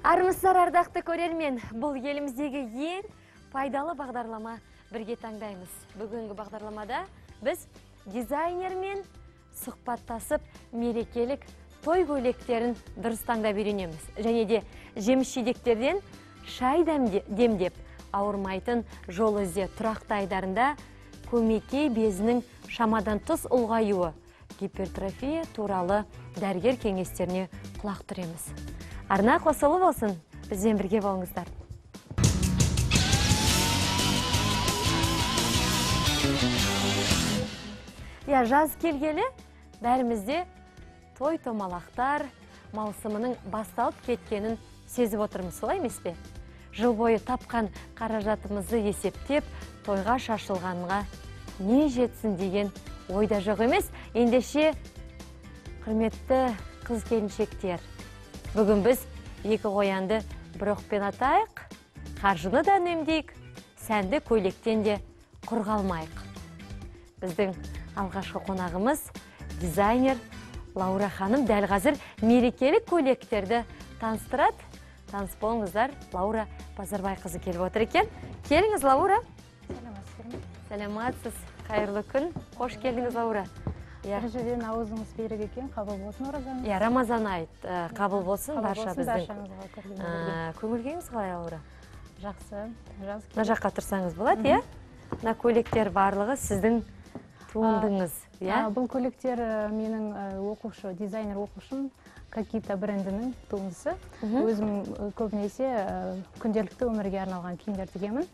Армысыздар, ардақты көрермен, бұл еліміздегі ең пайдалы бағдарлама бірге таңдаймыз. Бүгінгі бағдарламада біз дизайнермен сұхбаттасып, мерекелік той көйлектерін дұрыс таңдап үйренеміз. Және де жеміс-жидектерден шай демдеп, ауырмайтын жол ізде тұрақты айдарында көмекей безінің шамадан тыс ұлғаюы, гипертрофия туралы дәрігер кеңестеріне құлақ түреміз. Арна қосылы болсын, бізбен бірге болыңыздар. Жаз келгелі бәрімізде той томалақтар маусымының басталып кеткенін сезіп отырмыз, солай емес пе? Жыл бойы тапқан қаражатымызды есептеп, тойға шашылғанға не жетсін деген ойда жоқ емес. Ендеше, құрметті қыз келіншектер, бүгін біз екі қоянды бір оқпен атайық, қаржыны да үнемдейік, сәнді көйлектен де құр қалмайық. Біздің алғашқы қонағымыз дизайнер Лаура ханым дәл қазір мерекелік көйлектерді таныстырады. Таныс болыңыздар, Лаура Базарбайқызы келіп отыр екен. Келіңіз, Лаура. Сәлематсыз, қайырлы күн. Қош келдіңіз, Лаура. Біріншіден ауызыңыз берік екен, қабыл болсын оразаңыз. Рамазан айт, қабыл болсын барша біздің. Көңілгеңіз қалай, Лаура? Жақсы. Мына жаққа тұрсаңыз болады, мына көйлектер барлығы сіздің туындыңыз. Бұл көйлектер менің оқушы, дизайнер оқушым Какита брендінің туындысы. Өзім көбінесе күнделікті өмірге арналған киімдер тігемін.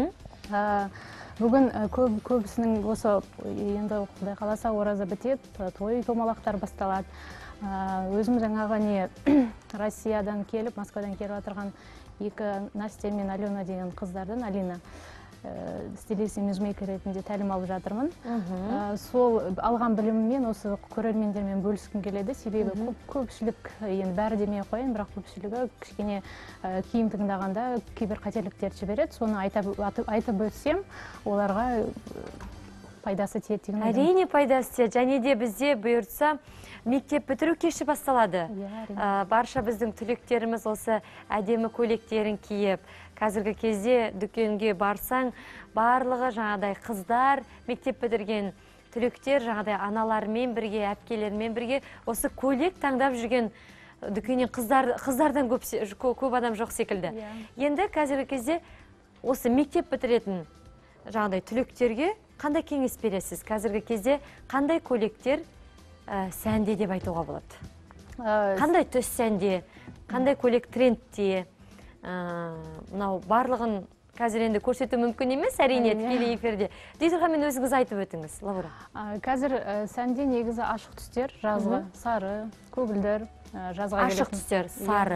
Бүгін көбісінің осы енді Құдай қаласа ораза бітеді, той томалақтар басталады. Өзім жаңағы Россиядан келіп, Москвадан келіп отырған екі Настя мен Алена деген қыздардан, Алина стилист имиджмейкер ретінде тәлім алып жатырмын. Сол алған біліміммен осы көрермендермен бөліскім келеді. Себебі көпшілік, енді бәрі демей қояйын, бірақ көпшілігі кішкене киім таңдағанда кейбір қателіктер жібереді. Соны айтып өтсем, оларға пайдасы тиеді. Әрине пайдасы тиеді. Және де бізде бұйыртса мектеп бітіру кеші басталады. Барша біздің түлектеріміз осы әдемі көйлектерін киіп, қазіргі кезде дүкенге барсаң, барлығы жаңадай қыздар, мектеп бітірген түлектер жаңадай аналармен бірге, әпкелермен бірге осы көйлек таңдап жүрген дүкеннен қыздардан көп адам жоқ секілді. Енді қазіргі кезде осы мектеп бітіретін жаңадай түлектерге қандай кеңес бересіз? Қазіргі кезде қандай көйлектер сәнде деп айтуға болады? Қандай төс сәнде, қандай көйлек трендте? Мынау барлығын қазір енді көрсету мүмкін емес, әрине тікелей эфирде. Дей тұрғанмен өзіңіз айтып өтіңіз, Лаура. Қазір сәнде негізі ашық түстер, жазғы, сары, көгілдір, жазға ашық түстер,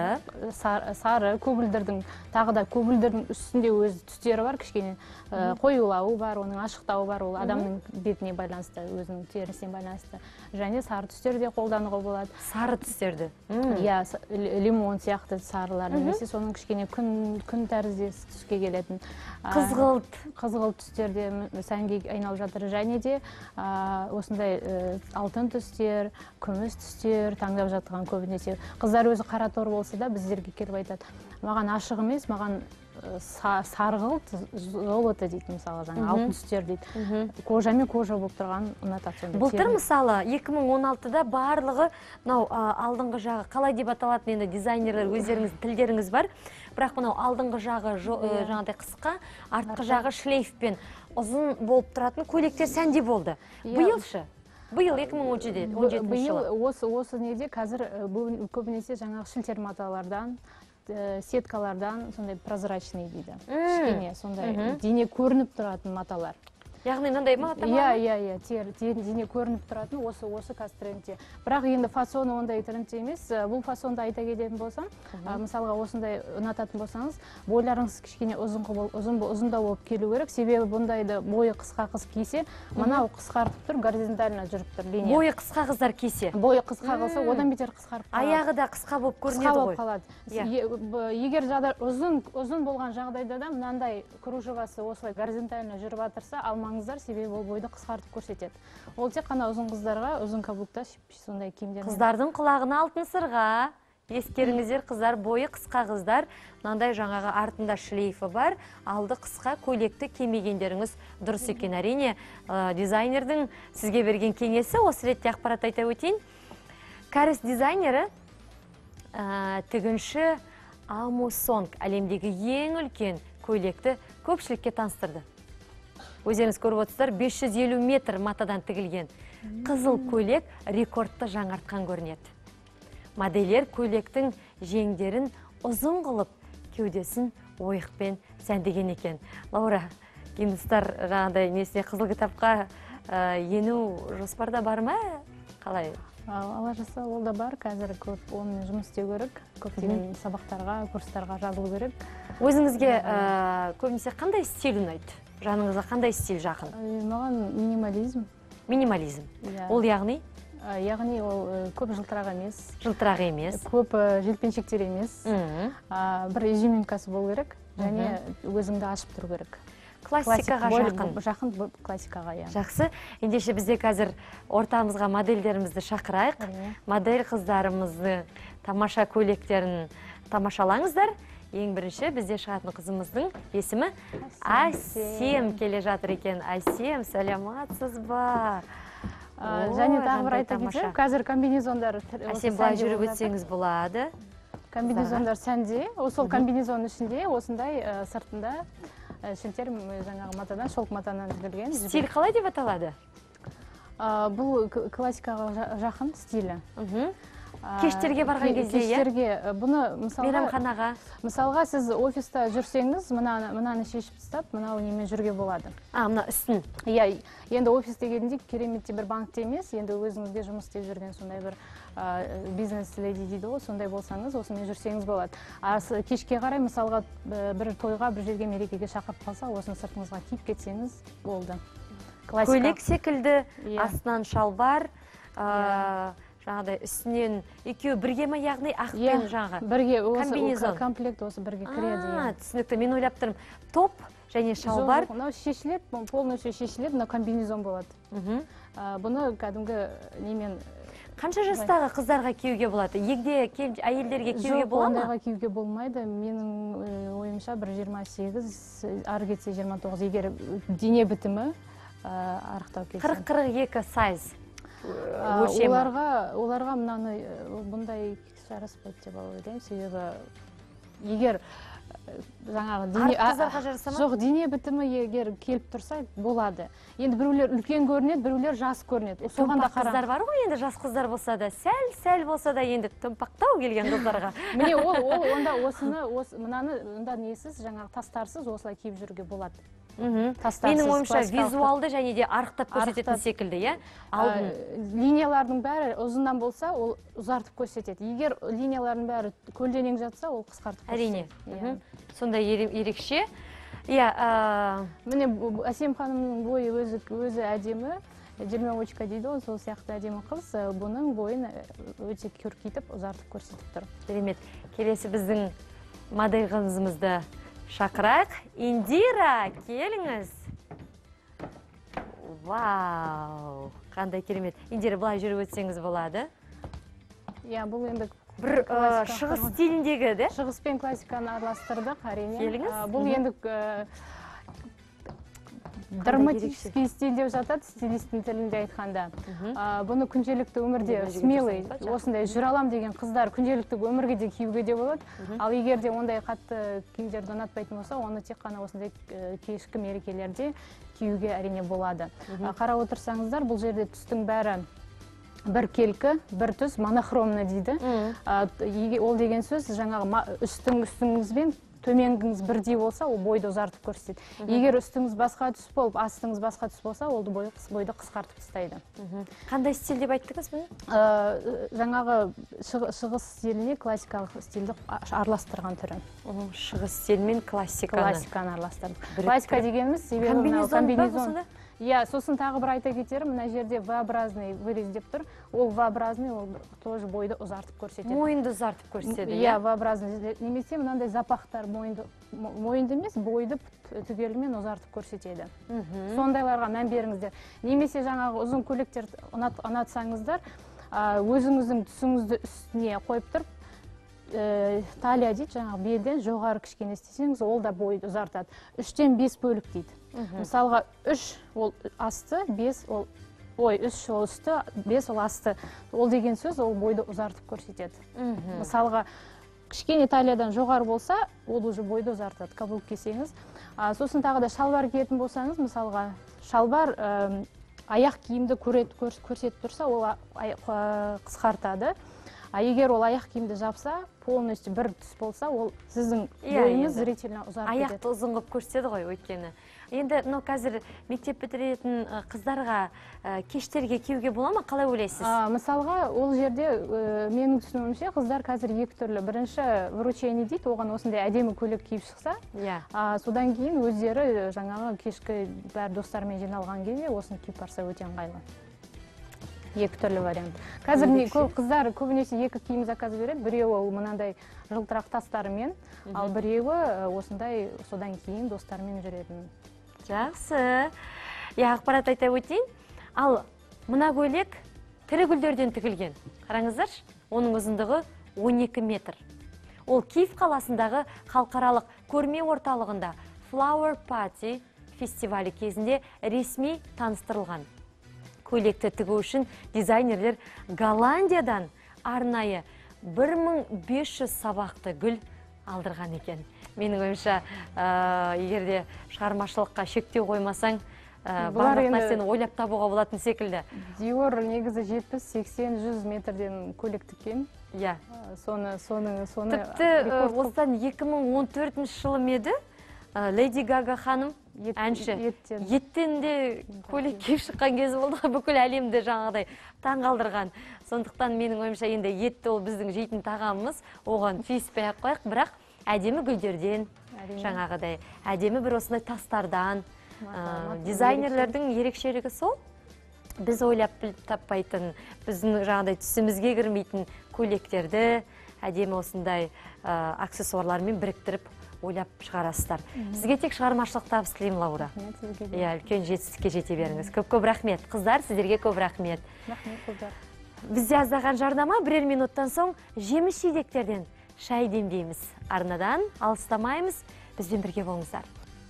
сары, көгілдірдің, тағы да көгілдірдің үстінде өз түстері бар, кішкене қоюлауы бар, оның ашықтауы бар, ол адамның бетіне байланысты, өзінің терісіне байланысты. Және сары түстер де қолдануға болады. Сары түстерді? Лимон сияқты сарылар, немесе соның кішкене күн тәріздес түске келетін. Қызғылт түстерде сәнге айналып жатыр. Және де осындай алтын түстер, күміс түстер таңдап жатқан көбінесе. Қыздар өзі қара тор болса да біздерге келіп айтады. Маған ашық емес, маған сарғылт, золото дейді, мысалы, алтын түстер дейді. Кожа мен кожа болып тұрған ұнатады. Былтыр мысалы 2016-да барлығы алдыңғы жағы қалай деп аталатын, енді дизайнерлер өздеріңіздің тілдеріңіз бар. Бірақ мынау алдыңғы жағы жаңағыдай қысқа, артқы жағы шлейфпен ұзын болып тұратын көйлектер сәнде болды. Биылшы? Биыл 2017 жылы. Биыл осы неде қазір көбінесе жаңағы шілтер маталардан, сеткалардан, сондай прозрачный дейді. Кішкене сондай дене көрініп тұратын маталар. Яғни мынандай мата ма? Дене көрініп тұратын осы қазір трендте. Бірақ енді фасоны ондай трендте емес. Бұл фасонды айта кететін болсам, мысалға осындай ұнататын болсаңыз, бойларыңыз кішкене ұзындау болып келу керек. Себебі бұндайды бойы қысқа қыз кисе, мынау қысқартып тұр, горизонтально жүріп тұр линия. Бойы қысқа қыздар кисе? Бойы қысқа қылса, одан бетер қысқарып қалады. Аяғы да қысқа болып көрінеді ғой. Егер ұзын болған жағдайда да мынандай кружевасы осылай горизонтально жүріп атырса, алмаңыздар, себебі ол бойды қысқартып көрсетеді. Ол тек қана ұзын қыздарға, ұзын каблукта сондай киімдер. Қыздардың құлағына алтын сырға, ескеріңіздер қыздар, бойы қысқа қыздар, мынандай жаңағы артында шлейфі бар, алды қысқа көйлекті кимегендеріңіз дұрыс екен. Әрине, дизайнердің сізге берген кеңесі, осы ретте ақпарат айта өтейін. Кәріс дизайнері тігінші Амусонг әлемдегі ең үлкен көйлекті көпшілікке таныстырды. Өздеріңіз көріп отырсыздар, 550 метр матадан тігілген қызыл көйлек рекордты жаңартқан көрінеді. Модельер көйлектің жеңдерін ұзын қылып, кеудесін ойықпен сәндеген екен. Лаура, гимнастар жаңағыдай несіне қызыл кітапқа ену жоспарда бар ма? Қалай? Алла жаса, ол да бар. Қазір көп онымен жұмыс істеу керек. Көптеген сабақтарға, курстарға жазылу керек. Өзіңізге көбінесе қандай стиль ұнайды? Жаныңызға қандай стиль жақын? Маған минимализм. Минимализм. Ол яғни? Яғни ол көп жылтырақ емес. Жылтырақ емес. Көп желпеншектер емес. Бір изюминкасы болу керек, және өзіңді ашып тұру керек. Классикаға жақын. Жақын классикаға, иә. Жақсы. Ендеше бізде қазір ортамызға модельдерімізді шақырайық. Модель қыздарымызды тамаша көйлектерін тамашалаңыздар. Ең бірінші бізде шығатын қызымыздың есімі Әсем келе жатыр екен. Әсем, сәлематсыз ба? Және тағы бір айта кетсем, қазір комбинезондар Әсем, былай жүріп өтсеңіз болады. Комбинезондар сәнде, сол комбинезон ішінде осындай сыртында шілтер жаңағы матадан, шолқ матадан тігілген. Стиль қалай деп аталады? Бұл классикаға жақын стилі. Кештерге барған кезде, кештерге, бұны мейрамханаға. Мысалға, сіз офиста жүрсеңіз, мынаны шешіп тастап, мынау немен жүрге болады. Мына үстін. Иә, енді офис дегенде кереметте бір банкте емес, енді өзіңізде жұмыс істеп жүрген сондай бір бизнес-леди дейді ғой, сондай болсаңыз, осымен жүрсеңіз болады. Кешке қарай, мысалға, бір тойға, бір жерге мерекеге шақырып қалса, осыны сыртыңызға киіп кетсеңіз болды. Көйлек секілді, астынан шалбар, жаңағыдай үстінен екеуі бірге ма, яғни ақпен жаңағы? Бірге, комбинезон. Комплект осы бірге кіреді. Түсінікті, мен ойлап тұрмын, топ және шалбар. Мынау шешіліп, полностью шешіліп, мына комбинезон болады. Бұны кәдімгі немен... Қанша жастағы қыздарға киюге болады? Егде әйелдерге киюге бола ма? Ондайға киюге болмайды. Менің ойымша бір 28, ары кетсе 29, егер дене бітімі арықтау кетсен. 40-42 сайз. Оларға мынаны бұндай жараспайды деп ойлаймын, себебі егер жаңағы дене бітімі егер келіп тұрса болады. Енді біреулер үлкен көрінеді, біреулер жас көрінеді. Томпақ қыздар бар ғой, енді жас қыздар болса да, сәл болса да, енді томпақтау келген қыздарға. Міне ол онда мынаны несіз, жаңағы тастарсыз осылай киіп жүруге болады. Менің ойымша визуалды және де арықтап көрсететін секілді, иә? Линиялардың бәрі ұзыннан болса, ол ұзартып көрсетеді. Егер линиялардың бәрі көлденең жатса, ол қысқартып көрсетеді. Әрине. Сондай ерекше. Міне, Әсем ханымның бойы өзі әдемі, жермеочка дейді, сол сияқты әдемі қыз, бұның бойын өте көркейтіп, ұзартып көрсетіп тұр. Керемет. Келесі біздің модель қызымызды шақырайық. Индира, келіңіз. Вау, қандай керемет. Индира, былай жүріп өтсеңіз болады. Иә, бұл енді бір шығыс стиліндегі, де? Шығыс пен классиканы араластырдық, әрине. Келіңіз. Бұл енді драматический стиль деп жатады, стилистің тілінде айтқанда. Бұны күнделікті өмірде смелый, осындай жүр алам деген қыздар күнделікті өмірге де киюге де болады. Ал егер де ондай қатты киімдерді ұнатпайтын болса, оны тек қана осындай кешкі мерекелерде киюге әрине болады. Қарап отырсаңыздар, бұл жерде түстің бәрі бір келкі, бір түс, монохромны дейді. Ол деген сөз жаңағы үстіңізбен төменгіңіз бірдей болса, ол бойды ұзартып көрсетеді. Егер үстіңіз басқа түс болып, астыңыз басқа түс болса, ол бойды қысқартып тастайды. Қандай стиль деп айттыңыз бұны? Жаңағы шығыс стиліне классикалық стильді араластырған түрі. Шығыс стиль мен классиканы араластырдық. Классика дегеніміз комбинезон. Иә, сосын тағы бір айта кетерім, мына жерде V-образный вырез деп тұр. Ол V-образный, ол тоже бойды ұзартып көрсетеді. Мойынды ұзартып көрсетеді, иә? V-образный. Немесе мынандай запақтар мойынды емес, бойды түгелімен ұзартып көрсетеді. Сондайларға мән беріңіздер. Немесе жаңағы ұзын көйлектер ұнатсаңыздар, өзіңіздің түсіңізді үстіне қойып тұрып, талия дейді, жаңағы белден жоғары кішкене істесеңіз, ол да бойды ұзартады. 3-тен 5 бөлік дейді. Мысалға 3 ол асты, 5 ол 3 ол үсті, 5 ол асты. Ол деген сөз ол бойды ұзартып көрсетеді. Мысалға кішкене талиядан жоғары болса, ол уже бойды ұзартады. Каблук кисеңіз. Сосын тағы да шалбар киетін болсаңыз, мысалға шалбар аяқ киімді көрсетіп тұрса, ол қысқартады. Егер ол аяқ киімді жапса, полностью бір түс болса, ол сіздің бойыңыз зрительно ұзарып кетеді. Аяқты ұзын қылып көрсетеді ғой өйткені. Енді қазір мектеп бітіретін қыздарға кештерге киюге бола ма? Қалай ойлайсыз? Мысалға, ол жерде менің түсінуімше қыздар қазір екі түрлі. Бірінші вручение дейді, оған осындай әдемі көйлек киіп шықса, содан кейін өздері жаңағы кешкі бәр достармен жиналған кезде осыны киіп барса өте ыңғайлы. Екі түрлі вариант. Қазір қыздар көбінесе екі киім заказ береді. Біреуі ол мынандай жылтырақ тастарымен, ал біреуі осындай содан кейін достармен жүретін. Жақсы. Ақпарат айта өтейін. Ал мына көйлек тірі гүлдерден тігілген. Қараңыздар, оның ұзындығы 12 метр. Ол Киев қаласындағы халықаралық көрме орталығында Flower Party фестивалі кезінде ресми таныстырылған. Көйлекті тігу үшін дизайнерлер Голландиядан арнайы 1500 сабақты гүл алдырған екен. Менің ойымша, егерде шығармашылыққа шектеу қоймасаң, барлық нәрсені ойлап табуға болатын секілді. Диор негізі 70-80-100 метрден көйлек тіккен. Тіпті осыдан 2014 жылы меді, Леди Гага ханым әнші еттен де көйлек киіп шыққан кезі болды, бүкіл әлемді жаңағыдай таң қалдырған. Сондықтан менің ойымша енді етті ол біздің жейтін тағамымыз, оған тиіспей ақ қояйық, бірақ әдемі гүлдерден, жаңағыдай әдемі бір осындай тастардан. Дизайнерлердің ерекшелігі сол, біз ойлап таппайтын, біздің жаңағыдай түсімізге кірмейтін көйлектерді әдемі осындай аксессуарлармен біріктіріп ойлап шығарасыздар. Сізге тек шығармашылық табыс тілеймін, Лаура. Үлкен жетістікке жете беріңіз. Көп рахмет. Қыздар, сіздерге көп рахмет. Рахмет, қыздар. Бізде аздаған жарнама, бірер минуттан соң жеміс жидектерден шай демдейміз. Арнадан алыстамаймыз. Бізбен бірге болыңыздар.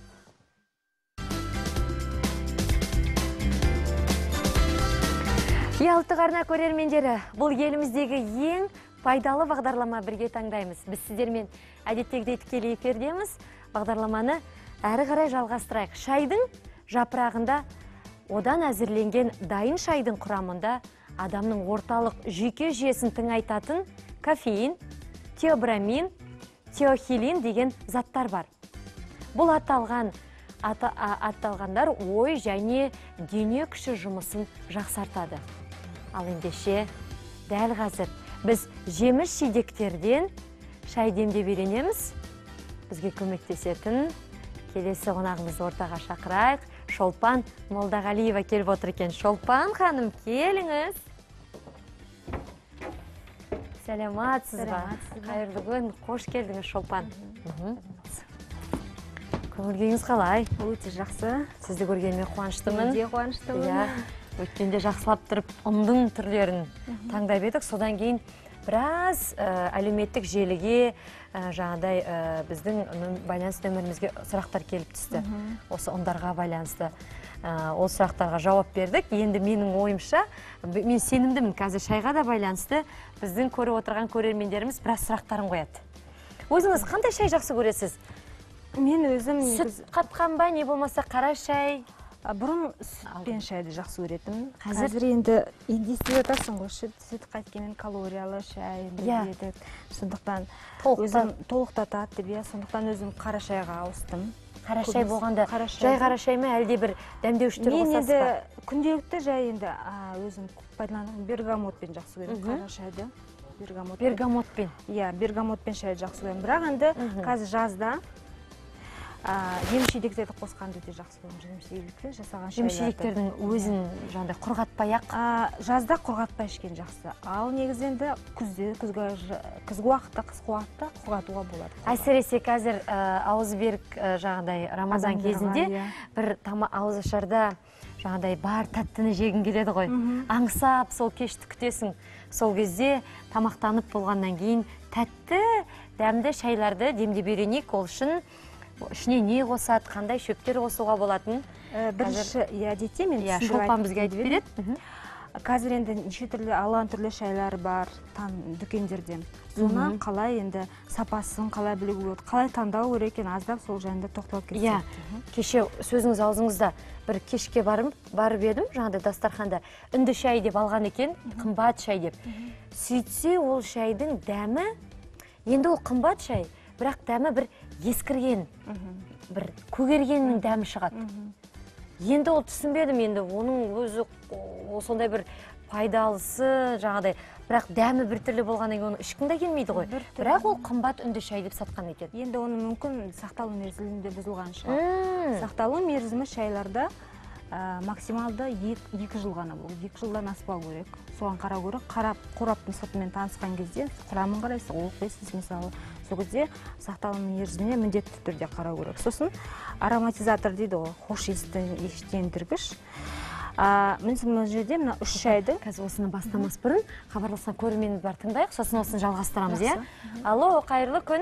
Ұлттық арна көрермендері, бұл еліміздегі ең пайдалы бағдарлама бірге таңдаймыз. Біз сіздермен әдеттегідей тікелей эфирдеміз. Бағдарламаны әрі қарай жалғастырайық. Шайдың жапырағында одан әзірленген дайын шайдың құрамында адамның орталық жүйке жүйесін тыңайтатын кофеин, теобрамин, теохилин деген заттар бар. Бұл атталғандар ой және дене күші жұмысын жақсартады. Ал ендеше дәл қазір біз жеміс жидектерден шай демдеп үйренеміз. Бізге көмектесетін келесі қонағымызды ортаға шақырайық. Шолпан Молдағалиева келіп отыр екен. Шолпан ханым, келіңіз. Сәлематсыз ба? Қайырлы күн, қош келдіңіз, Шолпан. Көңіл-күйіңіз қалай? Өте жақсы. Сізді көргеніме қуаныштымын. Өте қуаныштымын. Өткенде жақсылап тұрып, ұндың түрлерін таңдап едік. Содан кейін біраз әлеуметтік желіге жаңадай біздің байланыс нөмірімізге сұрақтар келіп түсті. Осы ұндарға байланысты. Ол сұрақтарға жауап бердік. Енді менің ойымша, мен сенімдімін, қазір шайға да байланысты біздің көріп отырған көрермендеріміз біраз сұрақтарын қояды. Өзіңіз қандай шай жақсы көресіз? Мен өзім сүт қатқан ба, не болмаса қара шай? Бұрын сүтпен шайды жақсы көретін. Қазір енді естіп отырсың ғой, сүт қайткенмен калориялы шай едік. Сондықтан өзім толықтатады деп, сондықтан өзім қара шайға ауыстым. Қара шай болғанда жай қара шай ма, әлде бір дәмдеуіштер қосасыз ба? Мен енді күнделікті жай енді өзім пайдаланатын бергамотпен жақсы көремін қара шайды. Бергамотпен? Иә, бергамотпен шайды жақсы көремін. Бірақ енді қазір жазда жеміс-жидектерді қосқанды өте жақсы көремін. Жеміс-жидектерді жасаған шайларды. Жеміс-жидектердің өзін жаңағыдай құрғатпай-ақ? Жазда құрғатпай ішкен жақсы. Ал негізінде күзгі уақытта, қысқы уақытта құрғатуға болады. Әсіресе қазір ауызберік жаңағыдай Рамазан кезінде бір ауызашарда жаңағыдай бар тәттіні жегің келеді ғой. Аңсап сол кешті күтесің. Сол кезде тамақтанып болғаннан кейін тәтті, дәмді шайларды демдеп үйренейік. Ол үшін ішіне не қосады, қандай шөптер қосуға болатын? Бірінші, әдетте мен Шолпан бізге айтып береді. Қазір енді неше түрлі алуан түрлі шайлар бар дүкендерде. Соны қалай енді сапасын қалай білуге болады, қалай таңдау керек екен, аздап сол жайында тоқталып кетсек. Кеше сөзіңіз аузыңызда бір кешке барып едім, жаңағыдай дастарханда үнді шай деп алған екен, қымбат шай деп. Сөйтсе ол шайдың дәмі, енді ол қымбат шай, бірақ дәмі бір ескірген, бір көгергеннің дәмі шығады. Енді ол түсінбедім, енді оның өзі сондай бір пайдалысы жаңағыдай, бірақ дәмі бір түрлі болғаннан кейін оны ішкің де келмейді ғой. Бірақ ол қымбат үнді шай деп сатқан екен. Енді оны мүмкін сақталу мерзімінде бұзылған шығар. Сақталу мерзімі шайларда максималды 2 жыл ғана бұл. 2 жылдан аспау керек. Соған қарау керек. Қарап, қораптың сыртымен танысқан кезде құрамын қарайсыз, оқисыз мысалы. Сол кезде сақталу мерзіміне міндетті түрде қарау керек. Сосын ароматизатор дейді ғой, хош иістендіргіш. Мен жерде мына 3 шайды. Қазір осыны бастамас бұрын хабарласқан көрерменіміз бар, тыңдайық, сосын осыны жалғастырамыз, иә? Алло, қайырлы күн.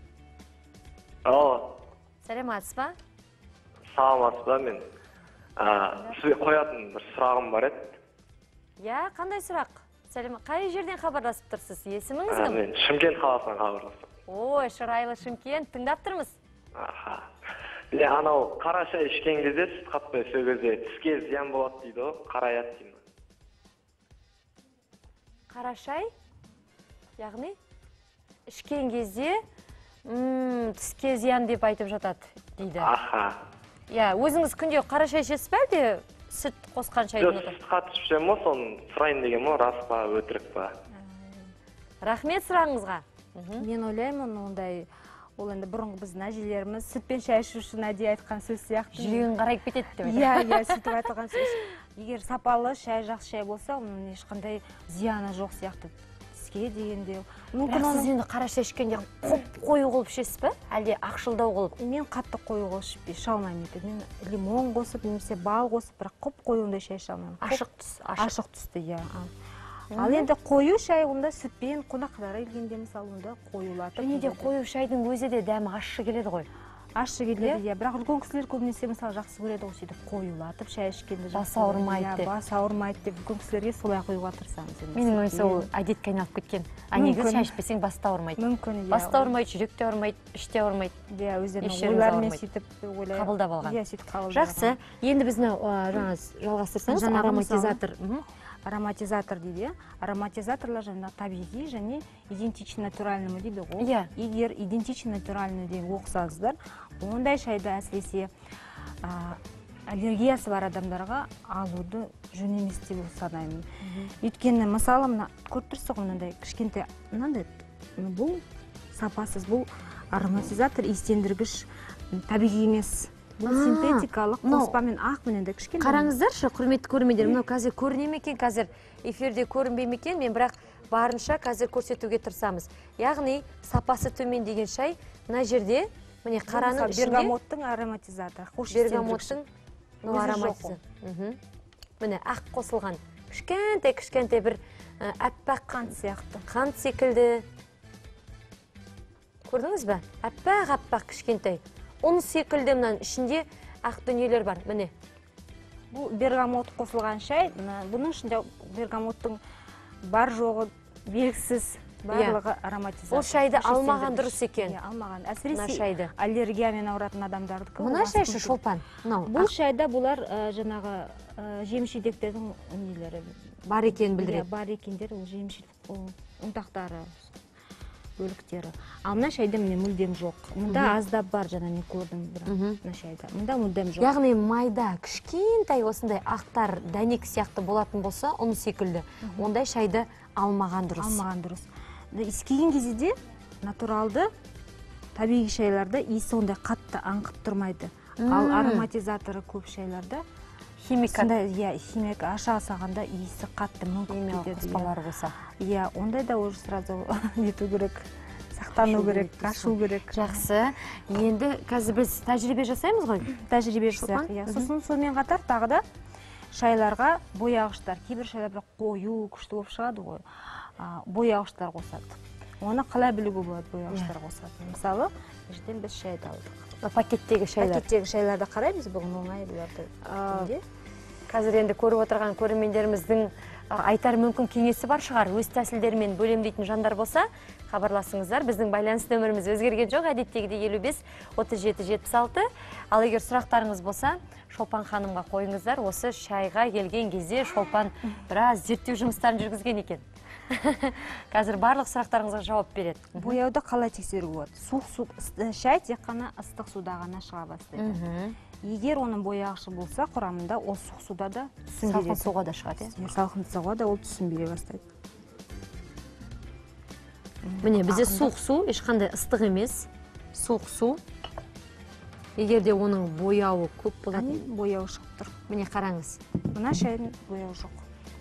Алло. Сәлематсыз ба? Саламатсыз ба, мен сізге қоятын бір сұрағым бар еді. Иә, қандай сұрақ? Қай жерден хабарласып тұрсыз? Есіміңіз кім? Мен Шымкент қаласынан хабарластым. Ой, шырайлы Шымкент, тыңдап тұрмыз. Анау қара шай ішкен кезде сүт қатпай сол кезде тіске зиян болады дейді ғой, қараят деймін. Қара шай? Яғни ішкен кезде тіске зиян деп айтып жатады дейді. Иә, өзіңіз күнде қара шай ішесіз бе, әлде сүт қосқан шайды? Жоқ, сүт қатып ішемін ғой, соны сұрайын деген ғой, рас па, өтірік па? Рахмет сұрағыңызға. Мен ойлаймын, ондай ол енді бұрынғы біздің әжелеріміз сүтпен шай ішу үшін әдейі айтқан сөз сияқты. Жүрегің қарайып кетеді деп. Иә, сөйтіп айтылған сөз. Егер сапалы шай, жақсы шай болса, оның ешқандай зияны жоқ сияқты. Тіске дегенде. Бірақ сіз енді қара шай ішкенде қою қылып ішесіз бе? Әлде ақшылдау қылып? Мен қатты қою қылып іше алмаймын. Мен лимон қосып, немесе бал қосып, бірақ құп қоюындай шай іше алмаймын. Ашық түсті, иә. Ал енді қою шай, онда сүтпен қонақтар келгенде мысалы онда қоюлатып. Және де қою шайдың өзі де дәмі ащы келеді ғой. Ащы келеді, иә. Бірақ үлкен кісілер көбінесе мысалы жақсы көреді ғой, сөйтіп қоюлатып шай ішкенде бас ауырмайды деп. Бас ауырмайды деп үлкен кісілерге солай қоюға тырысамыз. Менің ойымша ол әдетке айналып кеткен. Негізі шай ішпесең бас та ауырмайды. Мүмкін, иә. Бас та ауырмайды, жүрек те ауырмайды, іш те ауырмайды. Иә, өздерінің ойларымен сөйтіп қабылдап алған. Иә, сөйтіп қабылдап. Жақсы. Енді бізді жалғастырсаңыз, ароматизатор дейді. Ароматизаторлар жаңа табиғи және идентичный натуральный дейді ғой. Егер идентичный натуральный деген оқысаңыздар, ондай шайды әсіресе аллергиясы бар адамдарға алуды жөн емес деп санаймын. Өйткені мысалы мына көріп тұрсыз ғой, мынандай кішкентай мынандай бұл сапасыз, бұл ароматизатор иістендіргіш табиғи емес. Бұл синтетикалық қоспамен ақ менен де кішкене. Қараңыздаршы, құрметті көрермендер, мынау қазір көріне ме екен, қазір эфирде көрінбей ме екен, мен бірақ барынша қазір көрсетуге тырысамыз. Яғни сапасы төмен деген шай мына жерде міне қараның ішінде бергамоттың ароматизаторы, бергамоттың ароматизаторы. Міне ақ қосылған кішкентай бір аппақ қант сияқты. Қант секілді. Көрдіңіз бе? Аппақ кішкентай. Оның секілді мұнан ішінде ақ дүниелер бар, міне. Бұл бергамот қосылған шай, бұның ішінде бергамоттың бар жоғы белгісіз барлығы ароматизатор. Ол шайды алмаған дұрыс екен. Алмаған. Әсіресе аллергиямен ауыратын адамдарды. Мұна шайшы шолпан. Бұл шайда бұлар жаңағы жеміс-жидектердің нелері бар екенін білдіреді. Бар екендер, ол жеміс-жидек ұнтақтары, бөліктері. Ал мына шайда міне мүлдем жоқ. Мұнда аздап бар, жаңа мен көрдім мына шайда. Мұнда мүлдем жоқ. Яғни майда кішкентай осындай ақтар дәнек сияқты болатын болса, ұн секілді. Ондай шайды алмаған дұрыс. Алмаған дұрыс. Искеген кезде натуралды табиғи шайларда иісі ондай қатты аңқып тұрмайды. Ал ароматизаторы көп шайларда химикат, химик аша салғанда иісі қатты мүңкіп кетеді. Қоспалар болса. Иә, ондай да уже сразу нету керек, сақтану керек, ашу керек. Жақсы. Енді қазір біз тәжірибе жасаймыз ғой? Тәжірибе жасайық. Сосын сонымен қатар тағы да шайларға бояғыштар, кейбір шайлар бірақ қою күшті болып шығады ғой, бояғыштар қосады. Оны қалай білуге болады бояғыштар қосады. Мысалы, жерден біз шайды алдық. Пакеттегі шайлар. Пакеттегі шайларды қараймыз, бүгін оңай бұларды. Қазір енді көріп отырған көрермендеріміздің айтар мүмкін кеңесі бар шығар. Өз тәсілдерімен бөлем дейтін жандар болса, хабарласыңыздар. Біздің байланыс нөміріміз өзгерген жоқ, әдеттегідей 55 37 76. Ал егер сұрақтарыңыз болса, Шолпан ханымға қойыңыздар. Осы шайға келген кезде Шолпан біраз зерттеу жұмыстарын жүргізген екен. Қазір барлық сұрақтарыңызға жауап береді. Бояуды қалай тексеруге болады? Шай тек қана ыстық суда ғана шыға бастайды. Егер оның бояғышы болса, құрамында ол суық суда да түсін береді. Салқын суға да шығады. Салқын суға да ол түсін бере бастайды. Міне, бізде суық су, ешқандай ыстық емес. Суық су. Егер де оның бояуы көп болады. Бояуы шығып тұр. Міне, қараңыз. Мына шайдың бояуы жоқ.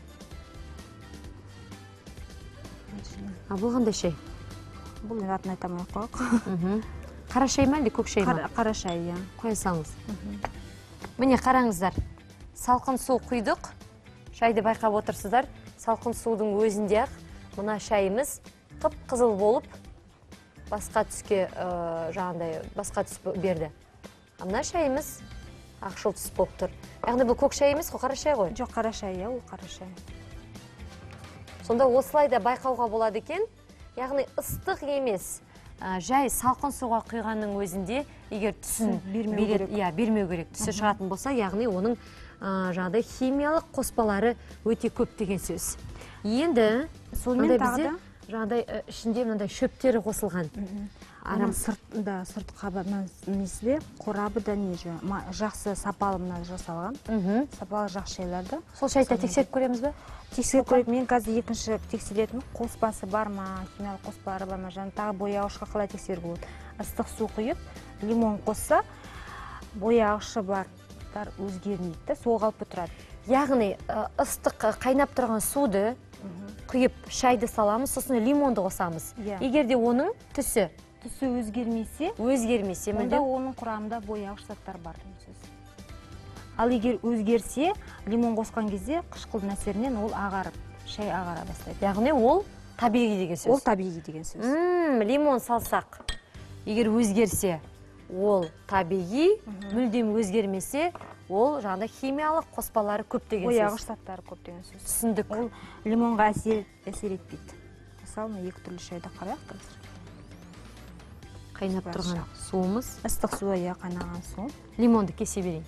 Бұл қандай шай? Бұл атын айтамай қойық. Қара шай ма әлде көк шай ма? Қара шай, иә. Қоя салыңыз. Міне қараңыздар. Салқын су құйдық. Шайды байқап отырсыздар. Салқын судың өзінде-ақ мына шайымыз қып-қызыл болып басқа түске жаңағындай басқа түс берді. Мына шайымыз ақшыл түс болып тұр. Яғни бұл көк шай емес қой, қара шай ғой? Жоқ, қара шай, иә, ол қара шай. Сонда осылай да байқауға болады екен. Яғни ыстық емес, жай салқын суға құйғанның өзінде егер түсін бермеу керек. Түсі шығатын болса, яғни оның жаңағыдай химиялық қоспалары өте көп деген сөз. Енді сонымен тағы да жаңағыдай ішінде мынандай шөптері қосылған. Сыртында, сырт қабатында қорабы да жақсы сапалы жасалған. Сапалы жақсы шайларды. Сол шайды тексеріп көреміз бе? Тексеріп көріп, мен қазір екінші тексеретін қоспасы бар ма, химиялық қоспалары бар ма, және тағы бояғышқа қалай тексеруге болады. Ыстық су құйып, лимон қосса, бояғышы бартар өзгермейді, сол қалпы тұрады. Яғни ыстық қайнап тұрған суды құйып шайды саламыз, сосын лимонды қосамыз. Егер де оның түсі өзгермесе, онда оның құрамында бояғыш заттар бар. Ал егер өзгерсе, лимон қосқан кезде қышқылдың әсерінен ол ағарып, шай ағара бастайды. Яғни ол табиғи деген сөз. Ол табиғи деген сөз. Лимон салсақ, егер өзгерсе, ол табиғи, мүлдем өзгермесе, ол жаңағыдай химиялық қоспалары көп деген сөз. Бояғыш заттары көп деген сөз. Түсіндік. Ол лимонға әсер етпейді. Мысалы, екі түрлі шайды қарайық қазір. Қайнап тұрған суымыз. Ыстық суға қайнаған су. Лимонды кесе берейін.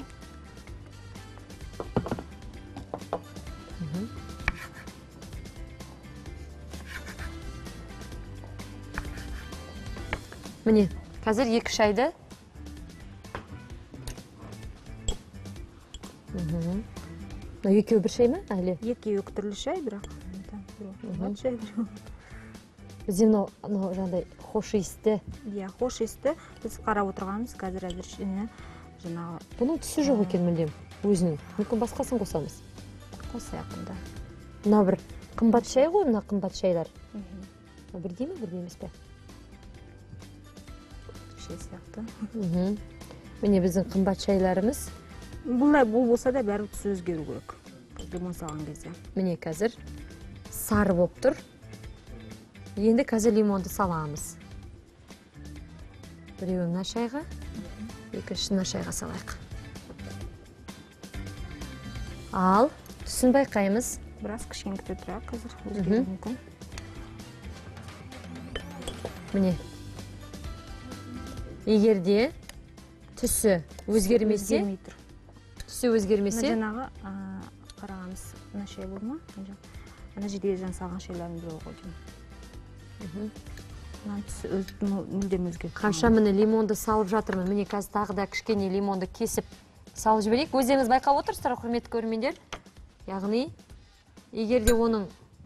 Міне, қазір екі шайды. Екеуі бір шай ма, әлі? Екеуі түрлі шай, бірақ. Бізде мынау жаңағыдай хош иісті. Иә, хош иісті. Біз қарап отырғанымыз қазір әзіршіне жаңағы. Бұның түсі жоқ екен мүлдем, өзінің. Мүмкін басқасын қосамыз. Қосайық мұнда. Мына бір қымбат шай ғой, мына қымбат шайлар. Бірдей ме, бірдей емес пе? Шай сияқты. Міне біздің қымбат шайларымыз. Бұл болса да бәрі түсі өзгеру керек. Лимон салған кезде. Міне қазір сары болып тұр. Енді қазір лимонды саламыз. Біреуін мына шайға, екіншісін мына шайға салайық. Ал түсін байқаймыз. Біраз кішкене күте тұрайық қазір, өзгеру мүмкін. Міне. Егер де түсі өзгермесе, жаңағы қарағаныз мына шай бұл ма? Ана жерге жан салған шайларын біреу қойдым. Мүлдем өзгерді. Қанша міне лимонды салып жатырмын. Міне қазір тағы да кішкене лимонды кесіп салып жіберейік. Өздеріңіз байқап отырсыздар, құрметті көрермендер. Яғни, егер де оның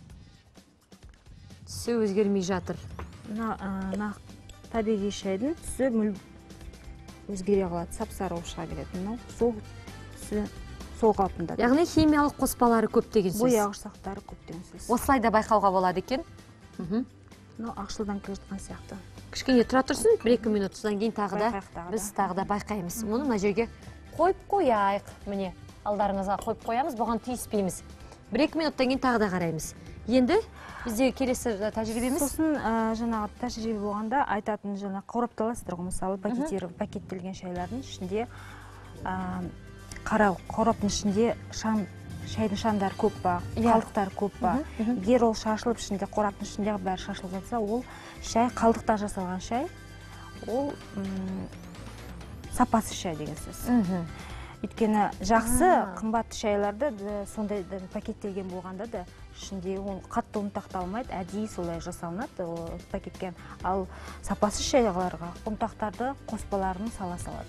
түсі өзгермей жатыр. Мына табиғи шайдың түсі өзгере қалады, сап-сары болып шыға береді. Сол түсі сол қалпында. Яғни химиялық қоспалары көп деген сөз. Бояғыш заттары көп деген сөз. Осылай да байқауға болады екен. Ақшылдан келе жатқан сияқты. Кішкене тұра тұрсын, 1-2 минут содан кейін тағы да біз тағы да байқаймыз. Оны мына жерге қойып қояйық. Міне, алдарыңызға қойып қоямыз, бұған тиіспейміз. 1-2 минуттан кейін тағы да қараймыз. Енді біздегі келесі тәжірибеміз. Сосын жаңағы тәжірибе болғанда айтатын жаңа қорапталасыздар ғой, мысалы пакеттелген шайлардың ішінде қораптың ішінде шайдың шамдары көп па, қалдықтар көп па. Егер ол шашылып ішінде, қораптың ішіндегі бәрі шашылып жатса, ол шай, қалдықтан жасалған шай, ол сапасыз шай деген сөз. Өйткені жақсы қымбатты шайларды сондай пакеттелген болғанда да ішінде ол қатты ұнтақталмайды, әдейі солай жасалынады пакеткен. Ал сапасыз шайларға ұнтақтарды қоспаларын сала салады.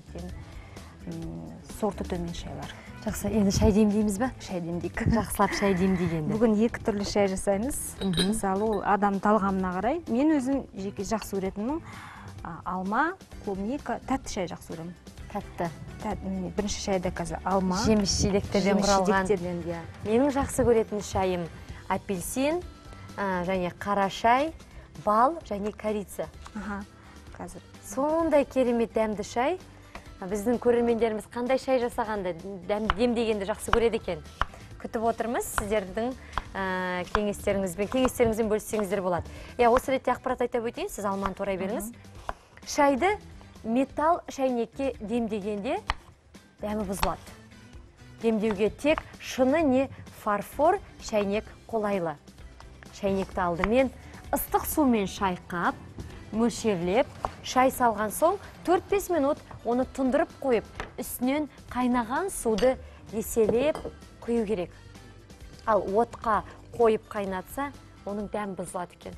Ол сорты төмен шайлар. Жақсы, енді шай демдейміз бе? Шай демдейік. Жақсылап шай демдегенді. Бүгін 2 түрлі шай жасаймыз. Мысалы, ол адам талғамына қарай. Мен өзім жеке жақсы көретінмін. Алма, клубника, тәтті шай жақсы көремін. Тәтті. Бірінші шайда қазір алма. Жеміс жидектерден құралған. Менің жақсы көретін шайым апельсин, және қара шай, бал және корица. Қазір. Сондай керемет дәмді шай. Біздің көрермендеріміз қандай шай жасағанды, демдегенді жақсы көреді екен. Күтіп отырмыз сіздердің кеңестеріңізбен бөліссеңіздер болады. Осы ретте ақпарат айтып өтейін, сіз алманы торай беріңіз. Шайды металл шайнекке демдегенде дәмі бұзылады. Демдеуге тек шыны не фарфор шайнек қолайлы. Шайнекті алдымен ыстық сумен шайқап, мөлшерлеп, шай салған соң 4-5 минут оны тұндырып қойып, үстінен қайнаған суды еселеп құю керек. Ал отқа қойып қайнатса, оның дәм бұзылады екен.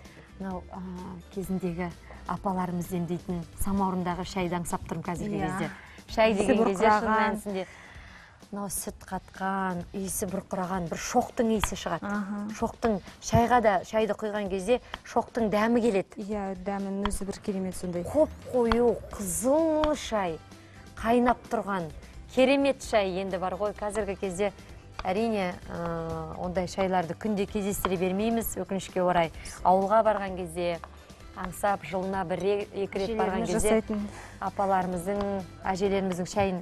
Кезіндегі апаларымыз демдейтін самаурындағы шайды аңсап тұрмын қазіргі кезде. Шай деген кезде шын мәнісінде сүт қатқан, иісі бұрқыраған, бір шоқтың иісі шығады. Шоқтың шайға да шайды құйған кезде шоқтың дәмі келеді. Иә, дәмін өзі бір керемет сондай. Қоп қою, қызыл шай, қайнап тұрған керемет шай енді бар ғой. Қазіргі кезде әрине ондай шайларды күнде кездестіре бермейміз, өкінішке орай. Ауылға барған кезде, аңсап жылына 1-2 рет барған кезде апаларымыздың, әжелеріміздің шайын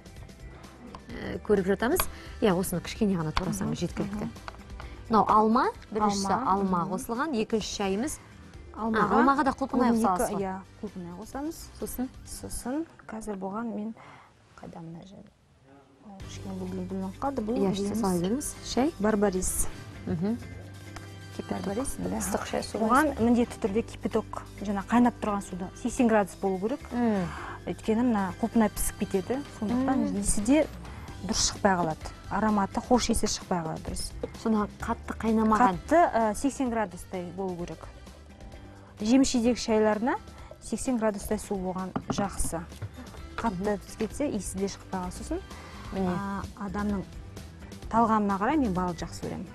көріп жатамыз. Осыны кішкене ғана турасаңыз жеткілікті. Алма, біріншісі алма қосылған, екінші шайымыз алмаға да құлпынай қосамыз. Иә, құлпынай қосамыз. Сосын қазір болған мен қайдамына жай. Кішкене бүлін қалды. Шай? Барбарис. Барбарис, ыстық шай су. Оған міндетті түрде кипяток, жаңа қайнап тұрған суда 80 градус болу керек. Өйткені мына құлпынай пісіп кетеді. Сондықтан иісі де дұрыс шықпай қалады. Ароматы, хош иісі шықпай қалады дұрыс. Соны қатты қайнамаған. Қатты 80 градустай болу керек. Жеміс жидек шайларына 80 градустай су болған жақсы. Қатты кетсе, иісі де шықпай қалады. Сосын адамның талғамына қарай мен бал жақсы көремін.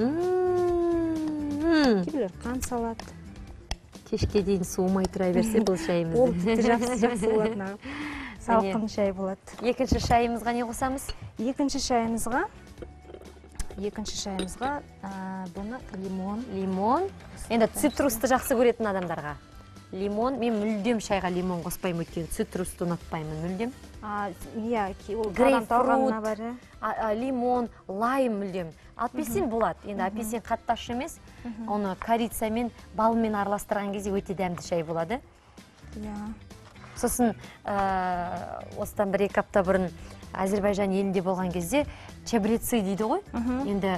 Кейбіреулер қант салады. Кешке дейін суымай тұра берсе бұл шайымыз. Ол жақсы болады. Салқын шай болады. Екінші шайымызға не қосамыз? Екінші шайымызға бұны лимон. Лимон. Енді цитрусты жақсы көретін адамдарға. Лимон, мен мүлдем шайға лимон қоспаймын, өйткені цитрусты ұнатпаймын мүлдем. Грейпфрут, лимон, лайм мүлдем. Апельсин болады. Енді апельсин қатты ащы емес. Оны корицамен, балмен араластырған кезде өте дәмді шай болады. Сосын осыдан 1-2 апта бұрын Әзербайжан елінде болған кезде чебрецы дейді ғой. Енді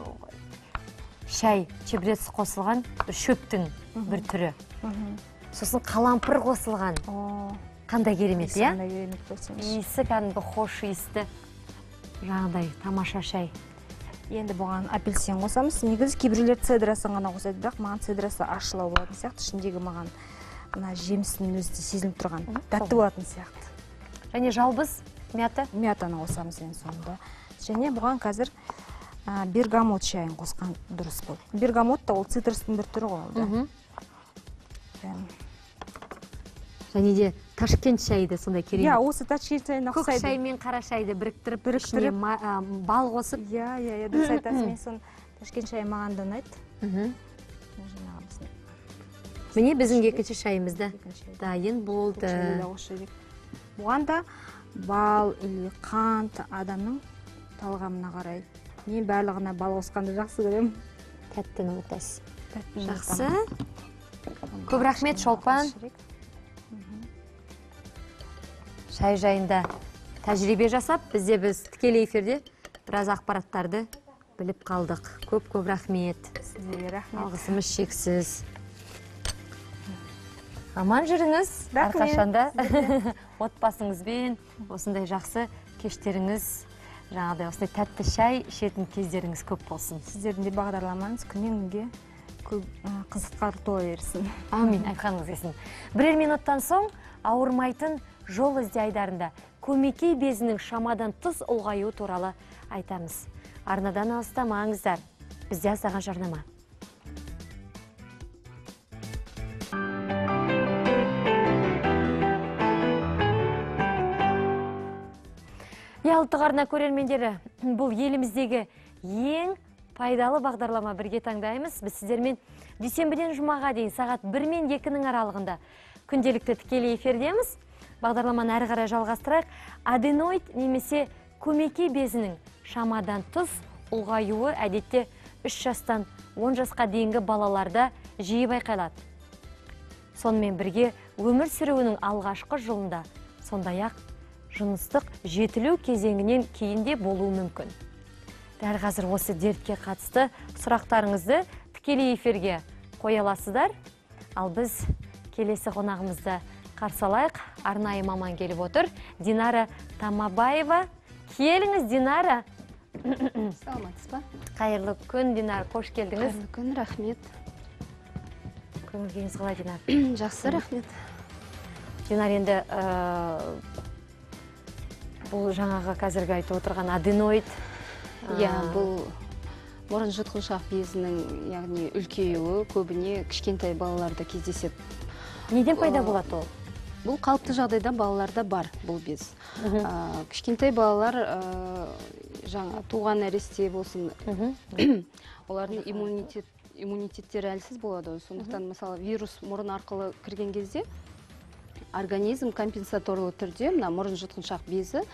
шай, чебрец қосылған шөптің бір түрі. Сосын қалампыр қосылған. Қандай керемет, иә? Иісі кәдімгі хош иісті. Жаңағыдай тамаша шай. Енді бұған апельсин қосамыз. Негізі кейбіреулер цедрасын ғана қосады, бірақ маған цедрасы ашылау болатын сияқты. Ішіндегі маған жемісінің өзі сезіліп тұрған. Тәтті болатын сияқты. Және жалбыз, мята? Мятаны қосамыз ең соңында. Және бұған қазір бергамот шайын қосқан дұрыс болды. Бергамот та ол цитрустың бір түрі ғой. Және де Ташкент шайды сондай керемет. Иә, осы Ташкент шайына ұқсайды. Көк шай мен қара шайды біріктіріп, ішіне бал қосып. Иә, дұрыс айтасыз. Мен сон Ташкент шайы маған да ұнайды. Міне біздің екінші шайымызда дайын болды. Бұған да бал или қант адамның талғамына қарай. Мен барлығына бал қосқанды жақсы көремін. Тәттіні ұмытасыз. Жақсы. Көп рахмет, Шолпан. Шай жайында тәжірибе жасап, біз тікелей эфирде біраз ақпараттарды біліп қалдық. Көп рахмет. Сізге рахмет. Алғысымыз шексіз. Аман жүріңіз. Рахмет. Әрқашанда отбасыңызбен осындай жақсы кештеріңіз, жаңағыдай осындай тәтті шай ішетін кездеріңіз көп болсын. Сіздердің де бағдарламаңыз күннен күнге қызыққа толы берсін. Амин, айтқаныңыз келсін. Бірер минуттан соң ауырмайтын жол ізде айдарында көмекей безінің шамадан тыс ұлғаюы туралы айтамыз. Арнадан алыстамаңыздар. Бізде аздаған жарнама. Ұлттық арна көрермендері, бұл еліміздегі ең пайдалы бағдарлама бірге таңдаймыз. Біз сіздермен дүйсенбіден жұмаға дейін сағат 1 мен 2-нің аралығында күнделікті тікелей эфирдеміз. Бағдарламаны әрі қарай жалғастырайық. Аденоид немесе көмекей безінің шамадан тыс ұлғаюы әдетте 3 жастан 10 жасқа дейінгі балаларда жиі байқалады. Сонымен бірге өмір сүруінің алғашқы жылында, сондай-ақ жыныстық жетілу кезеңінен кейінде болуы мүмкін. Дәл қазір осы дертке қатысты сұрақтарыңызды тікелей эфирге қоя аласыздар. Ал біз келесі қонағымызды қарсы алайық. Арнайы маман келіп отыр. Динара Тамабаева. Келіңіз, Динара. Саламатсыз ба? Қайырлы күн, Динара. Қош келдіңіз. Қайырлы күн, рахмет. Көңіл-күйіңіз қалай, Динара? Жақсы, рахмет. Динара, енді бұл жаңағы қазіргі айтып отырған аденоид. Иә, бұл мұрын жұтқыншақ безінің, яғни үлкеюі көбіне кішкентай балаларда кездеседі. Неден пайда болады ол? Бұл қалыпты жағдайда балаларда бар бұл без. Кішкентай балалар жаңа туған нәресте болсын, олардың иммунитеттері әлсіз болады. Сондықтан мысалы вирус мұрын арқылы кірген кезде организм компенсаторлы түрде мына мұрын жұтқыншақ безі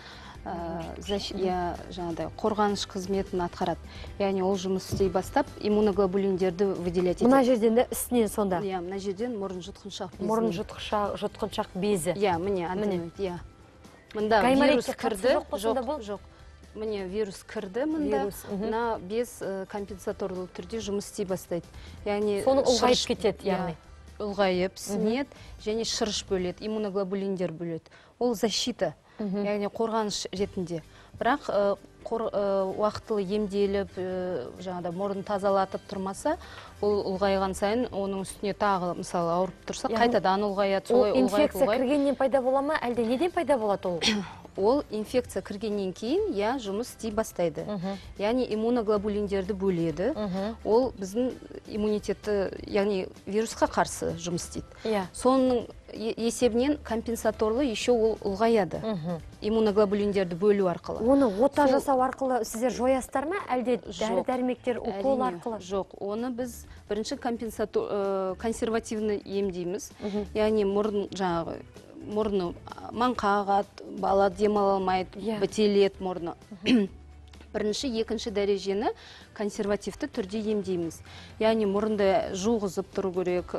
қорғаныш қызметін атқарады. Яғни ол жұмыс істей бастап иммуноглобулиндерді выделять етеді. Мына жерден де үстінен сонда? Иә, мына жерден мұрын жұтқыншақ безі. Мұрын жұтқыншақ безі. Иә, міне, аденоид, иә. Мында вирус кірді, жоқ. Міне вирус кірді мында, мына без компенсаторлы түрде жұмыс істей бастайды. Соны ұлғайып кетеді, яғни. Ұлғайып, сінет, және шырыш бөледі, иммуноглобулиндер бөледі. Ол защита, яғни қорғаныш ретінде. Бірақ уақытылы емделіп, мұрын тазалатып тұрмаса, ол ұлғайған сайын оның үстіне тағы, мысалы, ауырып тұрса, қайтадан ұлғаяды, солай ұлғайып. Ол инфекция кіргеннен пайда бола ма, әлде неден пайда болады ол? Ол инфекция кіргеннен кейін, жұмыс істей бастайды. Яғни иммуноглобулиндерді бөледі. Ол біздің иммунитетті, яғни вирусқа қарсы жұмыс істейді. Соның есебінен компенсаторлы еще ол ұлғаяды. Иммуноглобулиндерді бөлу арқылы. Оны ота жасау арқылы сіздер жоясыздар ма, әлде дәрі-дәрмектер укол арқылы? Жоқ, оны біз бірінші консервативны емдейміз. Яғни мұрны маңқағат, бала демала алмайды, бітелет мұрны. Бірінші, екінші дәрежені консервативті түрде емдейміз. Яғни мұрынды жуғызып тұру керек,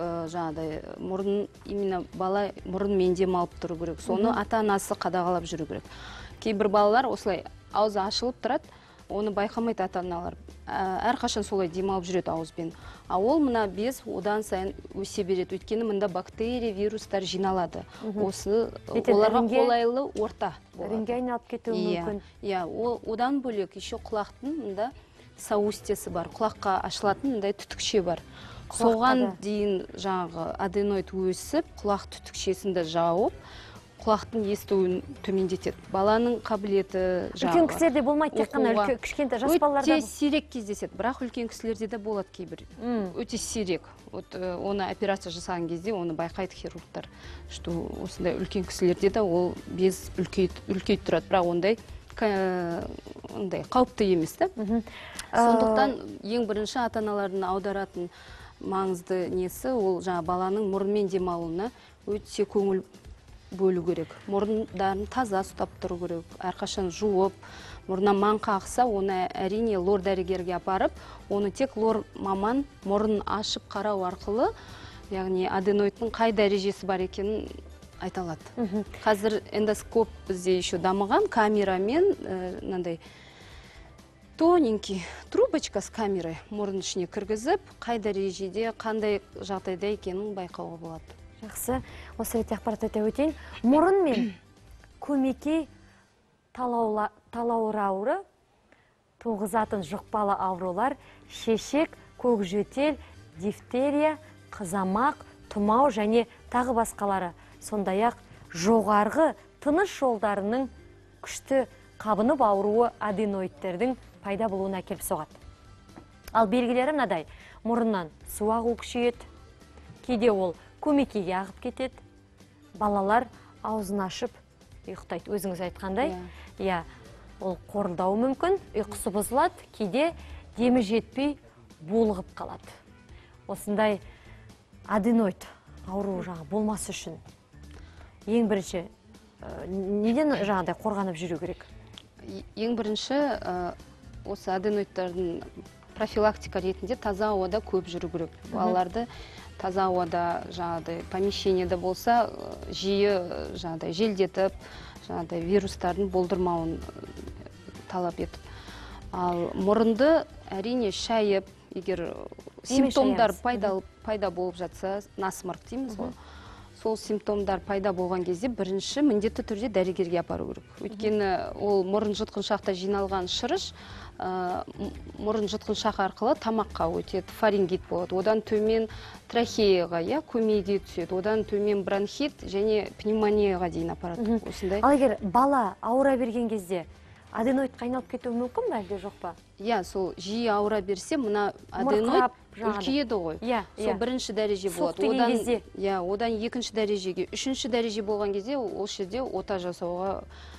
бала мұрынмен демалып тұру керек. Соны ата-анасы қадағалап жүру керек. Кейбір балалар осылай аузы ашылып тұрады, оны байқамайды ата-аналар. Әрқашан солай демалып жүреді ауызбен. Ол мына без одан сайын өсе береді. Өйткені мында бактерия, вирустар жиналады. Оларға қолайлы орта болады. Рентге айналып кетуі мүмкін. Одан бөлек еще құлақтың мында соустесі бар. Құлаққа ашылатын мындай түтікше бар. Соған дейін аденоид өсіп, құлақ түтікшесінде жауып, құлақтың естуін төмендетеді. Баланың қабілеті үлкен кісілерде болмайды, тек қана кішкентай жас балаларда. Өте сирек кездеседі, бірақ үлкен кісілерде де болады кейбір. Өте сирек. Оны операция жасаған кезде оны байқайды хирургтар, что осындай үлкен кісілерде де ол без үлкейіп тұрады, бірақ ондай қауіпті емес. Сондықтан ең бірінші ата-аналардың аударатын маңызды несі, ол баланың мұрынмен демалуына өте көңіл бөлу керек. Мұрындарын таза ұстап тұру керек. Әрқашан жуып, мұрнына маңқа ақса, оны әрине лор дәрігерге апарып, оны тек лор маман мұрнын ашып қарау арқылы, яғни аденоидтың қай дәрежесі бар екенін айта алады. Қазір эндоскоп бізде еще дамыған камерамен, мынандай тоненький трубочка с камерой мұрын ішіне кіргізіп, қай дәрежеде, қандай жағдайда екенін байқауға болады. Жақсы, осы ретте ақпарат айта өтейін. Мұрын мен көмекей талаурауыры туғызатын жұқпалы аурулар шешек, көкжөтел, дифтерия, қызамақ, тұмау және тағы басқалары. Сондай-ақ жоғарғы тыныс жолдарының күшті қабынып ауруы аденоидтердің пайда болуына әкеліп соғады. Ал белгілері мынадай: мұрыннан су ағу күшейеді, кейде ол көмекейге ағып кетеді, балалар аузын ашып ұйықтайды. Өзіңіз айтқандай, ол қорылдауы мүмкін, ұйқысы бұзылады, кейде демі жетпей булығып қалады. Осындай аденоид ауруы болмас үшін ең бірінші неден жаңағыдай қорғанып жүру керек? Ең бірінші осы аденоидтардың профилактика ретінде таза ауада көп жүру керек. Балаларды таза ауада, жаңағыдай помещениеде болса, жиі жаңағыдай желдетіп, жаңағыдай вирустардың болдырмауын талап етіп. Ал мұрынды әрине шайып, егер симптомдар пайда болып жатса, насморк дейміз ғой. Сол симптомдар пайда болған кезде бірінші міндетті түрде дәрігерге апару керек. Өйткені ол мұрын жұтқыншақта жиналған шырыш мұрын жұтқыншақ арқылы тамаққа өтеді, фарингит болады. Одан төмен трахеяға, көмейге түседі. Одан төмен бронхит және пневмонияға дейін апарады. Осындай. Ал егер бала ауыра берген кезде аденоидқа айналып кетуі мүмкін бе, әлде жоқ па? Сол жиі ауыра берсе, мына аденоид үлкейеді ғой. Сол бірінші дәреже болады. Одан екінші дәрежеге, үшінші дәреже болған кезде, ол жерде ота жасауға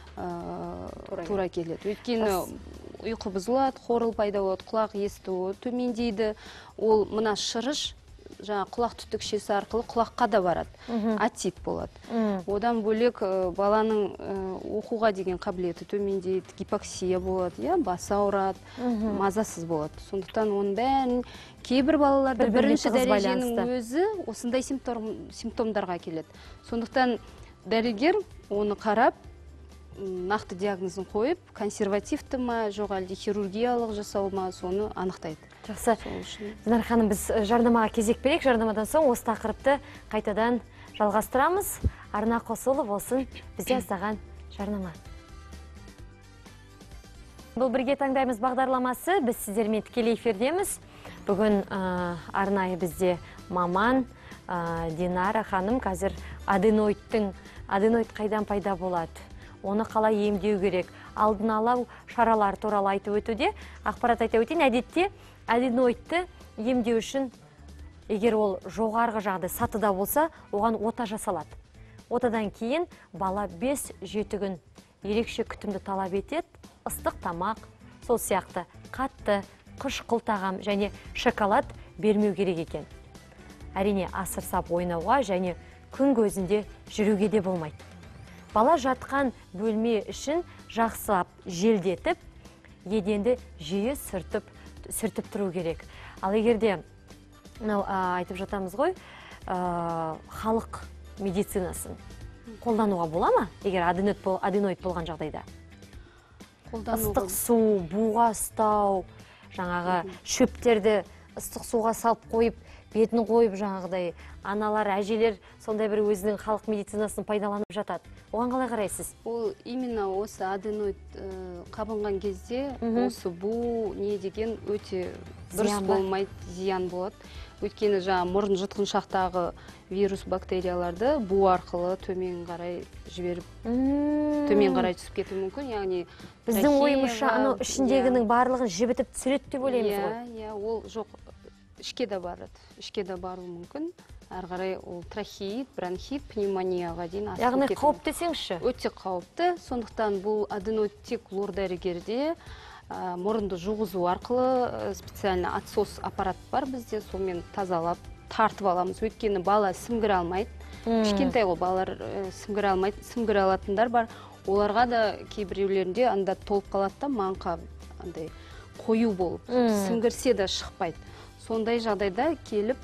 тура келеді. Өйткені ұйқы бұзылады, қорыл пайда болады, құлақ естуі төмендейді. Ол мына шырыш құлақ түтікшесі арқылы құлаққа да барады, отит болады. Одан бөлек баланың оқуға деген қабілеті төмендейді, гипоксия болады, басы ауырады, мазасыз болады. Сондықтан оның бәрін кейбір балаларда бірінші дәреженің өзі осындай симптомдарға келеді. Сондықтан дәрігер оны қарап, нақты диагнозын қойып, консервативті ма, жоқ әлде хирургиялық жасау ма, соны анықтайды. Жақсы. Динара ханым, біз жарнамаға кезек берейік. Жарнамадан соң осы тақырыпты қайтадан жалғастырамыз. Арна қосылы болсын бізде аздаған жарнама. Бұл бірге таңдаймыз бағдарламасы. Біз сіздермен тікелей эфирдеміз. Бүгін арнайы бізде маман Динара ханым қазір аденоид қайдан пайда болады, оны қалай емдеу керек, алдын алу шаралар туралы айтып өтуде. Ақпарат айта өтейін, әдетте аденоидті емдеу үшін, егер ол жоғарғы жағдай сатыда болса, оған ота жасалады. Отадан кейін бала 5-7 күн ерекше күтімді талап етеді. Ыстық тамақ, сол сияқты қатты, қышқыл тағам және шоколад бермеу керек екен. Әрине асырсап ойнауға және күн көзінде жүруге де болмайды. Бала жатқан бөлме үшін жақсылап желдетіп, еденді жиі сүртіп тұру керек. Ал егерде айтып жатамыз ғой, халық медицинасын қолдануға бола ма, егер аденоид болған жағдайда? Ыстық су, буға ұстау, жаңағы шөптерді ыстық суға салып қойып, бетін қойып, жаңағыдай аналар, әжелер сондай бір өзінің халық медицинасын пайдаланып жатады. Оған қалай қарайсыз? Ол именно осы аденоид қабынған кезде осы бу не деген өте дұрыс болмайды, зиян болады. Өйткені мұрын жұтқыншақтағы вирус бактерияларды бу арқылы төмен қарай жіберіп, төмен қарай түсіп кетуі мүмкін. Яғни біздің ойымызша анау ішіндегінің барлығын жібітіп түсіреді деп ойлаймыз ғой. Ол жоқ, ішке де барады, ішке де баруы мүмкін. Әрі қарай ол трахеит, бронхит, пневмонияға дейін асып кетуі. Яғни қауіпті десеңізші? Өте қауіпті. Сондықтан бұл аденоид тек лор дәрігерде мұрынды жуғызу арқылы специально отсос аппарат бар бізде, сонымен тазалап тартып аламыз. Өйткені бала сімгіре алмайды. Кішкентай ғой, балалар сімгіре алмайды. Сімгіре алатындар бар. оларға да кейбіреулерінде анда толып қалады да, маңқа андай қою болып, сіңгірсе де шықпайды. Сондай жағдайда келіп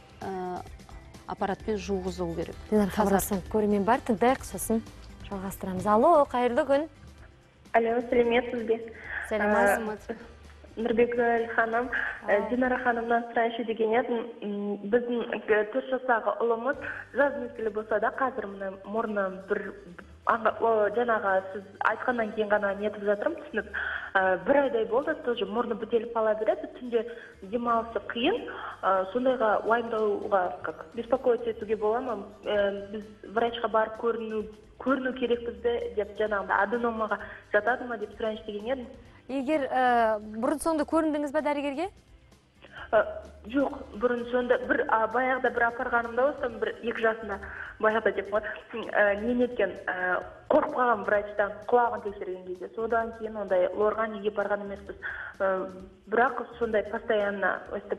аппаратпен жуғызу керек. Динар хабарласам, көрермен бар, тыңдайық, сосын жалғастырамыз. Алло, қайырлы күн. Алло, сәлеметсіз бе? Сәлеметсіз. Нұрбекгүл ханым, Динара ханымнан сұрайыншы деген едім, біздің 4 жастағы ұлымыз жаз мезгілі болса да қазір мұрны жаңағы сіз айтқаннан кейін ғана нетіп жатырмын, түсініп, бір айдай болды, тоже мұрны бітеліп қала береді, түнде демалысы қиын, сондайға уайымдауға, беспокоиться етуге бола ма? Біз врачқа барып көріну керекпіз бе деп жаңағыда аденомаға жатады ма деп сұрайыншы деген едім. Егер бұрын соңды көріндіңіз ба дәрігерге? Жоқ, бұрын соңды баяғыда бір апарғанымда болсам, бір 2 жасында баяғыда деп қой, не неткен, қорқып қалған врачтан құлағын тексерген кезде. Содан кейін ондай лорға неге барған емеспіз. Бірақ сондай постоянно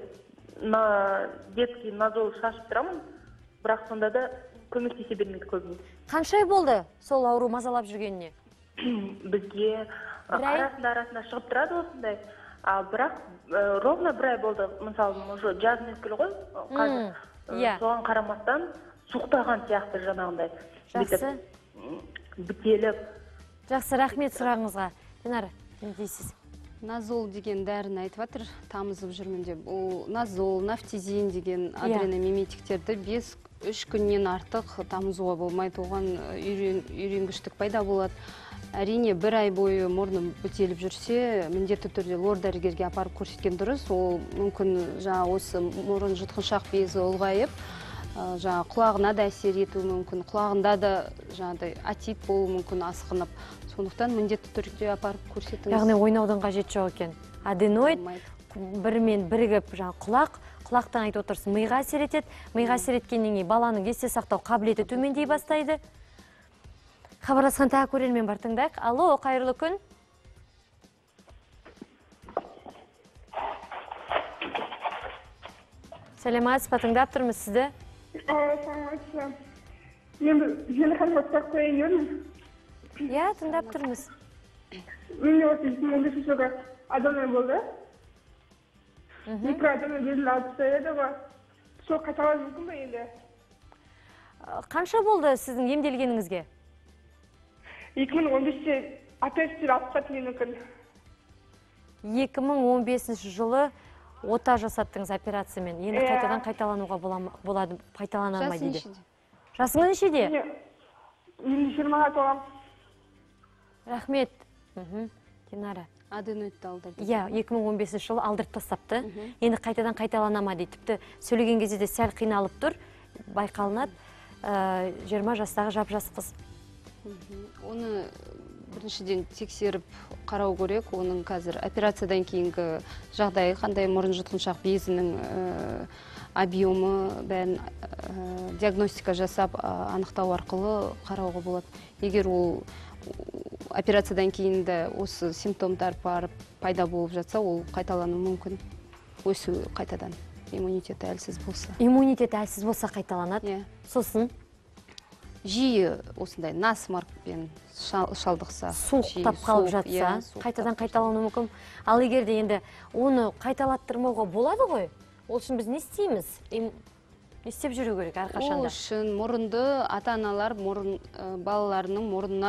детский назол шашып тұрамын, бірақ сонда да көмектесе бермейді көбіне. Қанша ай болды сол ауру мазалап жүргеніне? Бізге арасында шығып тұрады осындай, бірақ ровно бір ай болды, мысалы, жаз мезгілі ғой, қазір соған қарамастан суықтаған сияқты жаңағындай. Жақсы. Бітеліп. Жақсы, рахмет сұрағыңызға. Динара, не дейсіз? Назол деген дәріні айтып жатыр, тамызып жүрмін деп. Ол назол, нафтизин деген адреномиметиктерді 3 күннен артық тамызуға болмайды, оған үйренгіштік пайда болады. Әрине, бір ай бойы мұрны бітеліп жүрсе, міндетті түрде лор дәрігерге апарып көрсеткен дұрыс. Ол мүмкін осы мұрын жұтқыншақ безі ұлғайып, құлағына да әсер етуі мүмкін, құлағында да атит болуы мүмкін, асқынып. Сондықтан міндетті түрде апарып көрсетіңіз. Яғни ойнаудың қажет жоқ екен. Аденоид бірімен бірігіп құлақтан айтып отырсың, миға әсер етеді. Миға әсер еткеннен кейін баланың есте сақтау қабілеті төмендей бастайды. Хабарласқан тағы көрермен бар, тыңдайық. Алло, қайырлы күн. Сәлеметсіз бе, тыңдап тұрмыз сізді? Сәлеметсіз. Мен жеңіл ханымға сұрақ қояйын едім. Иә, тыңдап тұрмыз. Менде осы 2015 жылғы аденоид болды. Микроаденоид белгілі алып тастады ғой. Сол қайталауы мүмкін бе енді? Қанша болды сіздің емделгеніңізге? 2015-те операция алып тастады мүмкін. 2015 жылы ота жасаттыңыз операциямен. Енді қайтадан қайталануға болады, қайталана ма дейді. Жасыңыз нешеде? Мен 20-ға толам. Рахмет. Динара. Аденоидті алдырды. Иә, 2015 жылы алдырып тастапты. Енді қайтадан қайталана ма дейді. Тіпті сөйлеген кезде де сәл қиналып тұр, байқалынады. 20 жастағы жап-жас қыз. Оны біріншіден тексеріп қарау керек. Оның қазір операциядан кейінгі жағдайы қандай, мұрын жұтқыншақ безінің объемы бәрін диагностика жасап анықтау арқылы қарауға болады. Егер ол операциядан кейінді осы симптомдар пайда болып жатса, ол қайталану мүмкін. Өсу қайтадан. Иммунитеті әлсіз болса. Иммунитеті әлсіз болса қайталанады. Сосын жиі осындай насморкпен шалдықса, суықтап қалып жатса, қайтадан қайталану мүмкін. Ал егер де енді оны қайталаттырмауға болады ғой, ол үшін біз не істейміз? Не істеп жүру керек әрқашанда? Ол үшін мұрынды ата-аналар балаларының мұрнына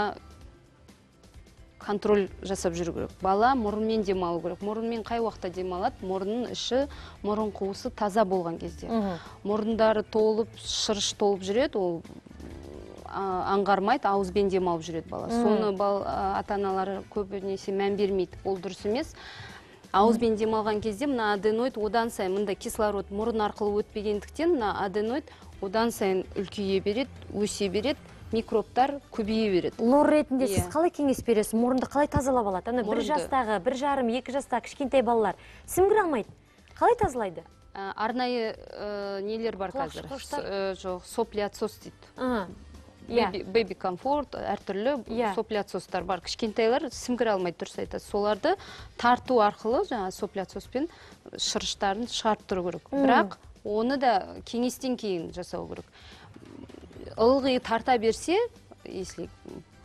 контроль жасап жүру керек. Бала мұрынмен демалу керек. Мұрынмен қай уақытта демалады? Мұрынның іші, мұрын қуысы таза болған кезде. Мұрындары толып, шырыш толып жүреді, ол аңғармайды, ауызбен демалып жүреді бала. Соны ата-аналары көбінесе мән бермейді. Ол дұрыс емес. Ауызбен демалған кезде мына аденоид одан сайын, мында кислород мұрын арқылы өтпегендіктен, мына аденоид одан сайын үлкейе береді, өсе береді, микробтар көбейе береді. Лор ретінде сіз қалай кеңес бересіз? Мұрынды қалай тазалап алады? Ана 1 жастағы, 1 жарым, 2 жастағы кішкентай балалар сіңгіре алмайды. Қалай тазалайды? Арнайы нелер бар қазір. Жоқ, соплиотсос дейді. Baby комфорт, әртүрлі соплиотсостар бар. Кішкентайлар сіңгіре алмайды, дұрыс айтады. Соларды тарту арқылы соплиотсоспен шырыштарын шығарып тұру керек. Бірақ оны да кеңестен кейін жасау керек. Ылғи тарта берсе, если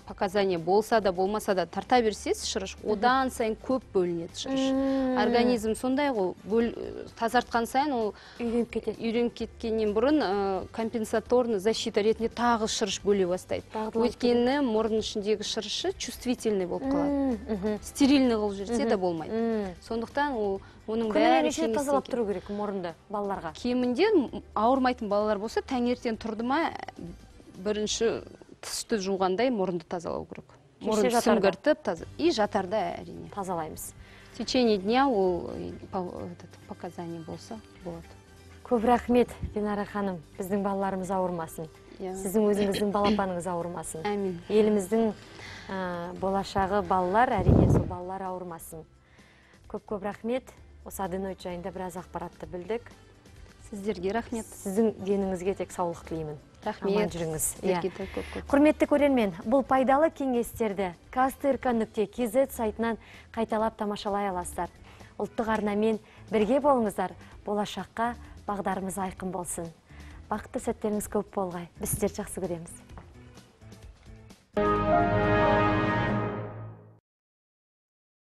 показания болса да болмаса да тарта берсеңіз шырыш одан сайын көп бөлінеді шырыш. Организм сондай ғой, тазартқан сайын ол үйреніп кеткеннен бұрын компенсаторный защита ретінде тағы шырыш бөле бастайды. Өйткені мұрын ішіндегі шырышы чувствительный болып қалады. Стерильный қылып жүрсе де болмайды. Сондықтан оның бәрі неше тазалап тұру керек мұрынды балаларға? Кемінде ауырмайтын балалар болса, таңертең тұрды ма бірінші тісті жуғандай мұрынды тазалау керек. Мұрын сүңгіртіп, и жатарда әрине тазалаймыз. В течение дня ол показания болса болады. Көп рахмет, Динара ханым. Біздің балаларымыз ауырмасын. Сіздің өзіңіздің балапаныңыз ауырмасын. Әмин. Еліміздің болашағы балалар, әрине сол балалар ауырмасын. Көп рахмет. Осы аденоид жайында біраз ақпаратты білдік. Сіздерге рахмет. Сіздің деніңізге тек саулық тілеймін. Аман Рахмет. жүріңіз. Көп. Құрметті көрермен, бұл пайдалы кеңестерді kstrk.kz сайтынан қайталап тамашалай аласыздар. Ұлттық арнамен бірге болыңыздар. Болашаққа бағдарымыз айқын болсын. Бақытты сәттеріңіз көп болғай. Біз сіздерді жақсы көреміз.